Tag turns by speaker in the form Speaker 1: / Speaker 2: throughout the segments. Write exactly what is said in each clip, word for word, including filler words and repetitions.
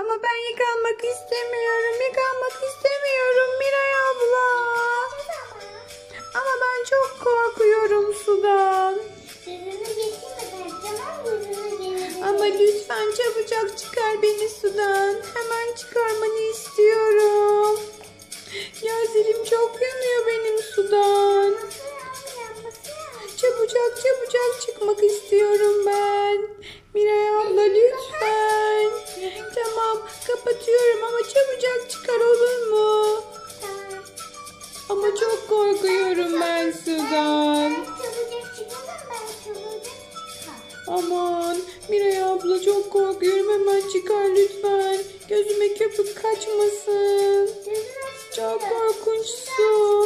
Speaker 1: Ama ben yıkanmak istemiyorum. Yıkanmak istemiyorum Miray abla. Ama ben çok korkuyorum sudan. Ama lütfen çabucak çıkar beni sudan. Hemen çıkarmanı istiyorum. Gözlerim çok yanıyor benim sudan. Çabucak çabucak çıkmak istiyorum ben. Miray abla lütfen. Tamam kapatıyorum ama çabucak çıkar olur mu? Ama çok korkuyorum ben sudan. Aman Miray abla çok korkuyorum, hemen çıkar lütfen. Gözüme köpük kaçmasın. Çok korkunç su.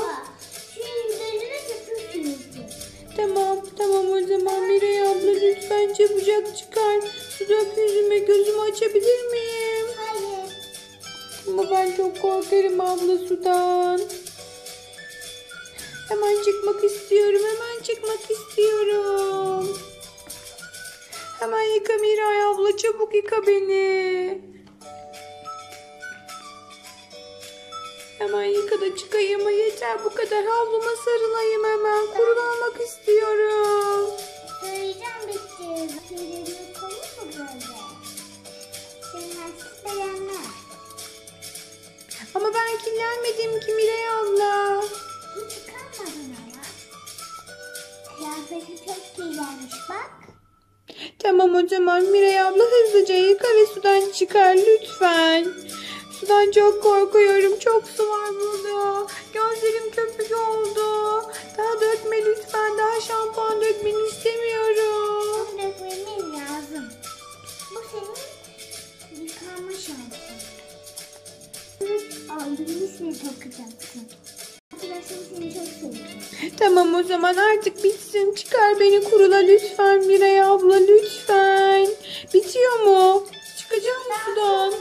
Speaker 1: Tamam tamam o zaman Miray abla lütfen çabucak çıkar. Su dök yüzüme, gözümü açabilir miyim?
Speaker 2: Hayır.
Speaker 1: Ama ben çok korkarım abla sudan. Hemen çıkmak istiyorum, hemen çıkmak istiyorum. Hemen yıka Miray abla, çabuk yıka beni. Hemen yıka da çıkayım ama yeter bu kadar. Havluma sarılayım hemen. Kurulanmak istiyorum.
Speaker 2: Söyleyeceğim bitti. Tüylerini koyun mu böyle? Senin artık beğenmez.
Speaker 1: Ama ben kirlenmedim ki Miray abla.
Speaker 2: Hiç yıkanmadın ama. Kıyafeti çok kirlenmiş bak.
Speaker 1: Tamam o zaman Miray abla hızlıca yıka ve sudan çıkar lütfen. Sudan çok korkuyorum. Çok su var burada. Gözlerim köpük oldu. Daha dökme lütfen. Daha şampuan dökmeni istemiyorum.
Speaker 2: Çok dökmemin lazım. Bu senin yıkanma şansın. Aldığını şey takacaksın. Arkadaşım seni çok seviyor.
Speaker 1: Tamam o zaman artık bitsin. Çıkar beni kurula lütfen Miray abla lütfen. Bitiyor mu? Çıkacağım mı sudan?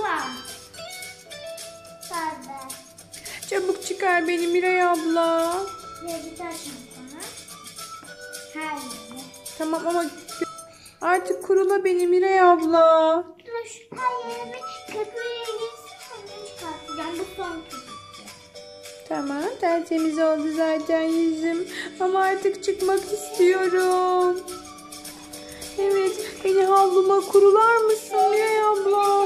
Speaker 1: Çabuk çıkar beni Miray abla.
Speaker 2: Ve biter şampuanı. Her yerine.
Speaker 1: Tamam ama artık kurula beni Miray abla.
Speaker 2: Dur, her yerine köpüğe girsin, sonra çıkartacağım. Bu son köpük.
Speaker 1: Tamam tertemiz oldu zaten yüzüm. Ama artık çıkmak istiyorum. Evet beni havluma kurular mısın Miray abla?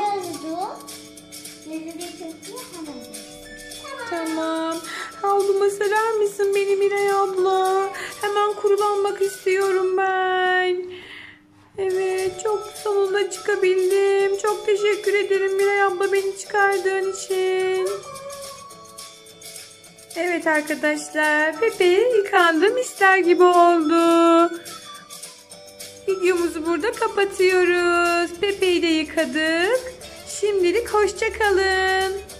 Speaker 1: Tamam. Havluma serer misin beni Miray abla? Hemen kurulanmak istiyorum ben. Evet çok sonunda çıkabildim. Çok teşekkür ederim Miray abla beni çıkardığın için. Evet arkadaşlar Pepe'ye yıkandım ister gibi oldu. Videomuzu burada kapatıyoruz. Pepe'yi de yıkadık. Şimdilik hoşça kalın.